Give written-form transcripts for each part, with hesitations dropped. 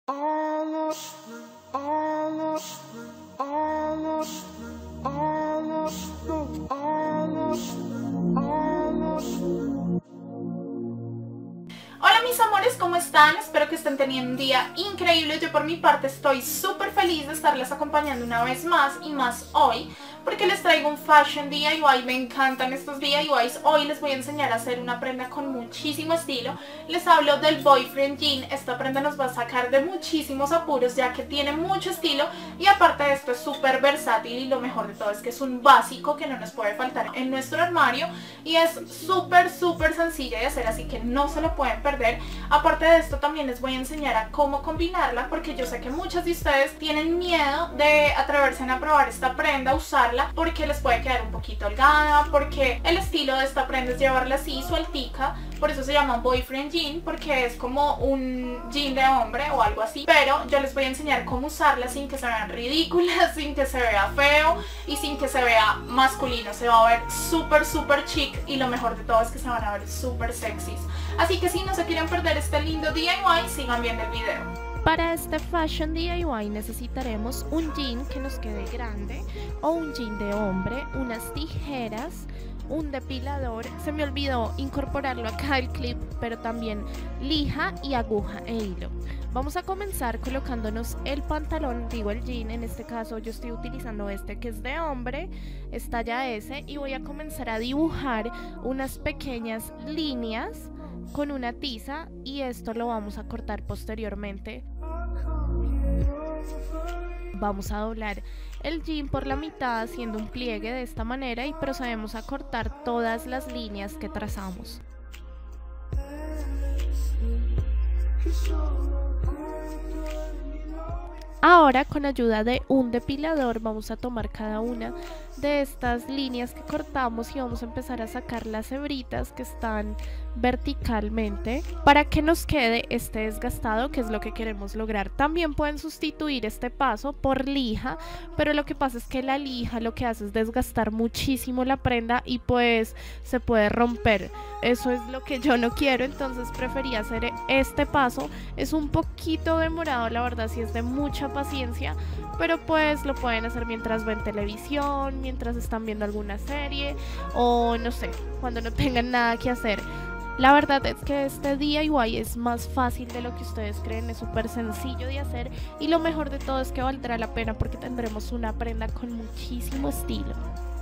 Hola mis amores, ¿cómo están? Espero que estén teniendo un día increíble. Yo por mi parte estoy súper feliz de estarles acompañando una vez más y más hoy, porque les traigo un fashion DIY. Me encantan estos DIYs. Hoy les voy a enseñar a hacer una prenda con muchísimo estilo. Les hablo del boyfriend jean. Esta prenda nos va a sacar de muchísimos apuros ya que tiene mucho estilo y aparte de esto es súper versátil, y lo mejor de todo es que es un básico que no nos puede faltar en nuestro armario y es súper sencilla de hacer, así que no se lo pueden perder. Aparte de esto también les voy a enseñar a cómo combinarla, porque yo sé que muchos de ustedes tienen miedo de atreverse a probar esta prenda, usarla, porque les puede quedar un poquito holgada, porque el estilo de esta prenda es llevarla así sueltica. Por eso se llama boyfriend jean, porque es como un jean de hombre o algo así. Pero yo les voy a enseñar cómo usarla sin que se vean ridículas, sin que se vea feo y sin que se vea masculino. Se va a ver súper chic y lo mejor de todo es que se van a ver súper sexys. Así que si no se quieren perder este lindo DIY, sigan viendo el video. Para este fashion DIY necesitaremos un jean que nos quede grande o un jean de hombre, unas tijeras, un depilador, se me olvidó incorporarlo acá al clip, pero también lija y aguja e hilo. Vamos a comenzar colocándonos el pantalón, digo el jean, en este caso yo estoy utilizando este que es de hombre, es talla S, y voy a comenzar a dibujar unas pequeñas líneas con una tiza, y esto lo vamos a cortar posteriormente. Vamos a doblar el jean por la mitad haciendo un pliegue de esta manera y procedemos a cortar todas las líneas que trazamos. Ahora, con ayuda de un depilador, vamos a tomar cada una de estas líneas que cortamos y vamos a empezar a sacar las hebritas que están verticalmente para que nos quede este desgastado, que es lo que queremos lograr. También pueden sustituir este paso por lija, pero lo que pasa es que la lija lo que hace es desgastar muchísimo la prenda y pues se puede romper. Eso es lo que yo no quiero, entonces preferí hacer este paso. Es un poquito demorado, la verdad, sí es de mucha paciencia, pero pues lo pueden hacer mientras ven televisión, mientras están viendo alguna serie o no sé, cuando no tengan nada que hacer. La verdad es que este DIY es más fácil de lo que ustedes creen, es súper sencillo de hacer y lo mejor de todo es que valdrá la pena porque tendremos una prenda con muchísimo estilo.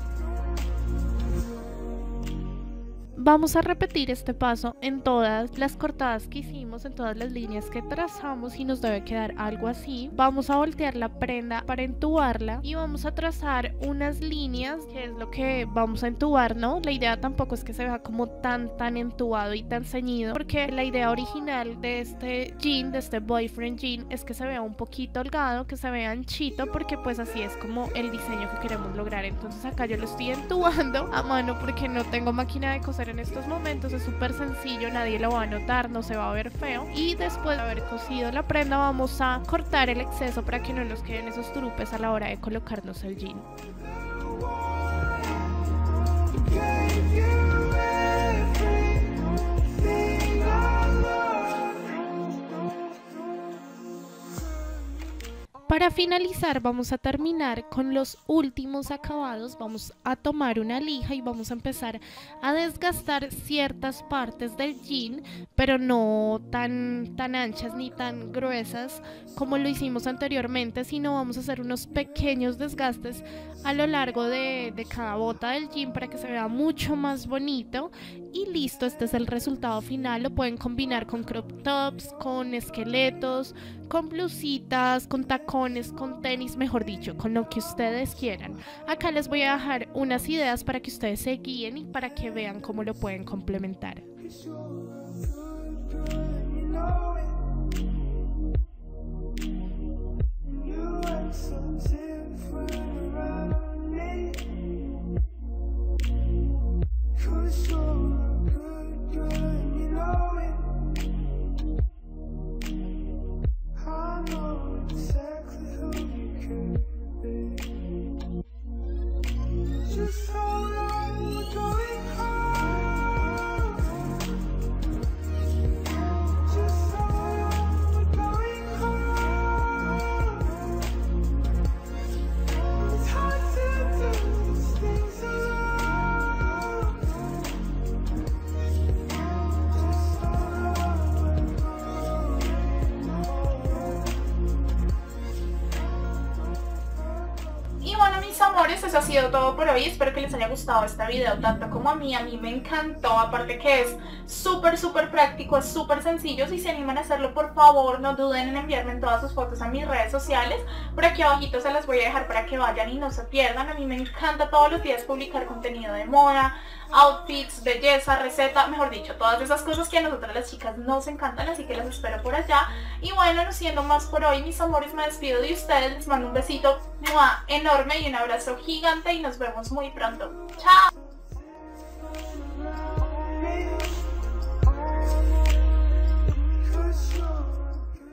Vamos a repetir este paso en todas las cortadas que hicimos, en todas las líneas que trazamos, y nos debe quedar algo así. Vamos a voltear la prenda para entubarla y vamos a trazar unas líneas, que es lo que vamos a entubar, ¿no? La idea tampoco es que se vea como tan entubado y tan ceñido, porque la idea original de este jean, de este boyfriend jean, es que se vea un poquito holgado, que se vea anchito, porque pues así es como el diseño que queremos lograr. Entonces acá yo lo estoy entubando a mano porque no tengo máquina de coser en estos momentos, es súper sencillo, nadie lo va a notar, no se va a ver feo. Y después de haber cosido la prenda vamos a cortar el exceso para que no nos queden esos turupes a la hora de colocarnos el jean. Para finalizar vamos a terminar con los últimos acabados. Vamos a tomar una lija y vamos a empezar a desgastar ciertas partes del jean, pero no tan anchas ni tan gruesas como lo hicimos anteriormente, sino vamos a hacer unos pequeños desgastes a lo largo de cada bota del jean para que se vea mucho más bonito. Y listo, este es el resultado final. Lo pueden combinar con crop tops, con esqueletos, con blusitas, con tacones, con tenis, mejor dicho, con lo que ustedes quieran. Acá les voy a dejar unas ideas para que ustedes se guíen y para que vean cómo lo pueden complementar. amores, eso ha sido todo por hoy. Espero que les haya gustado este video tanto como a mí. A mí me encantó, aparte que es súper práctico, es súper sencillo. Si se animan a hacerlo, por favor, no duden en enviarme todas sus fotos a mis redes sociales. Por aquí abajito se las voy a dejar para que vayan y no se pierdan. A mí me encanta todos los días publicar contenido de moda, outfits, belleza, receta, mejor dicho, todas esas cosas que a nosotras las chicas nos encantan, así que las espero por allá. Y bueno, no siendo más por hoy, mis amores, me despido de ustedes, les mando un besito enorme y un abrazo gigante y nos vemos muy pronto. ¡Chao!